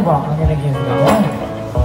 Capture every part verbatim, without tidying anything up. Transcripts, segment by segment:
what I'm gonna give you one.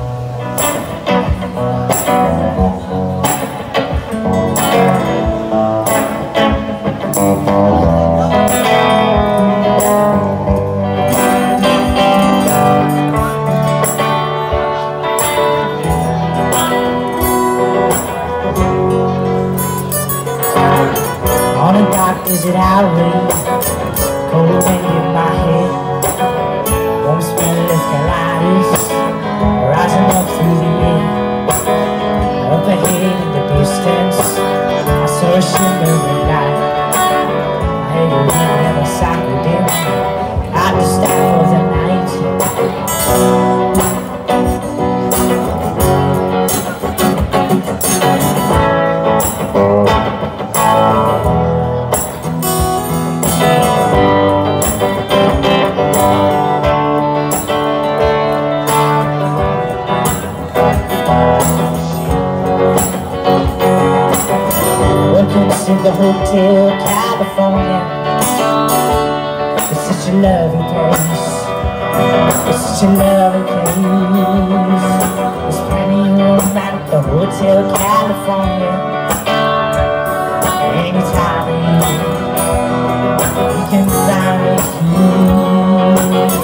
On a dark desert highway, cold wind in my head, warm smell of colitis rising up through the air. Up ahead in the distance, I saw a shimmering light. I heard a wind and a cycle dim. I just stopped for the night. To the Hotel California, it's such a lovely place. It's such a lovely place. There's plenty of room at the Hotel California. Anytime you can find me here.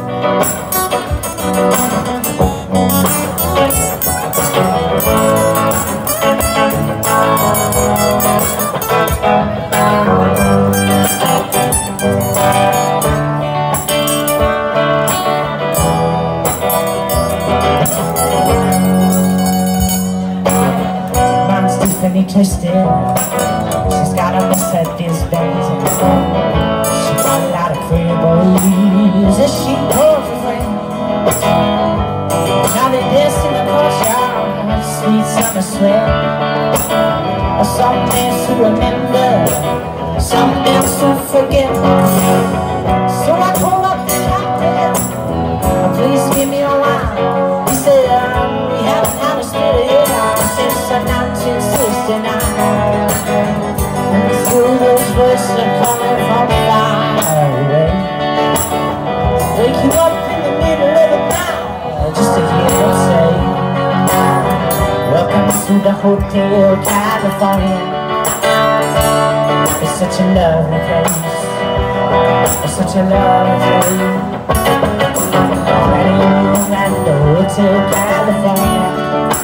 Tiffany twisted, she's got a Mercedes Benz. She got a lot of pretty boys as she calls her friends. Now they dance in the courtyard, sweet summer sweat. Some dance to remember, some dance to forget. So I call up the captain, please give me a wine. He said, um, we haven't had a spirit since nineteen sixty-nine. And through those voices are coming from far away. Wake you up in the middle of the night just to hear them say, welcome to the Hotel California. It's such a lovely place. It's such a lovely place. Plenty at the Hotel California.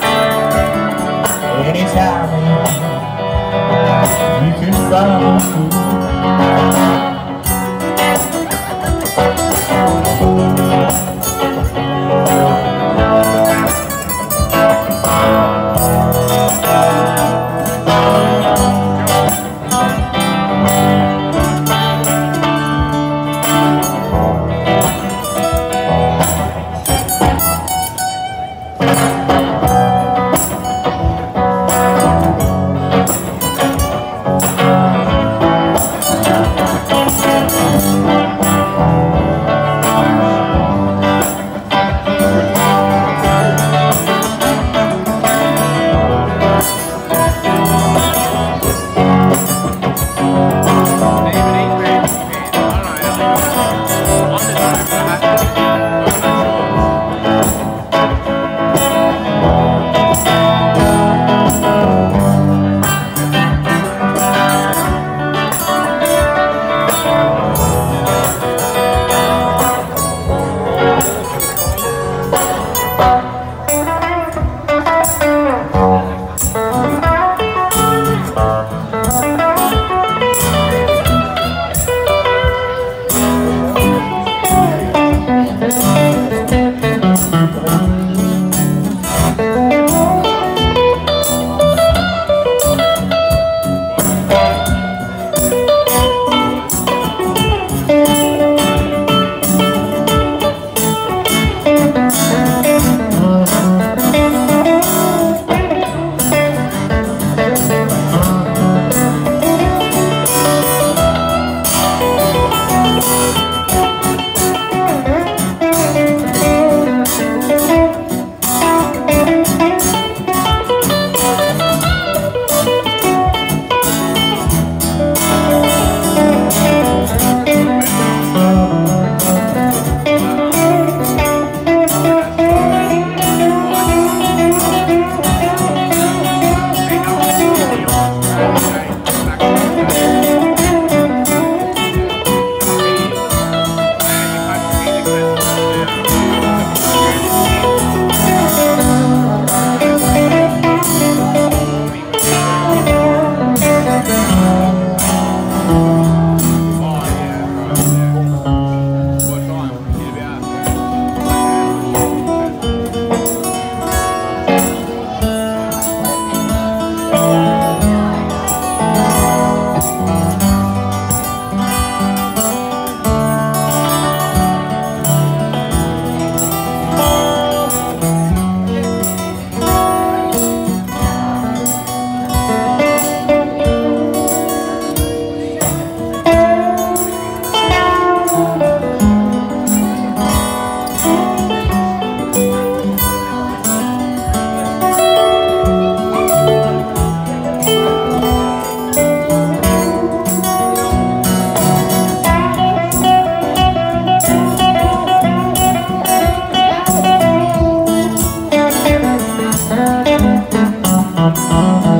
Anytime you can find me. Thank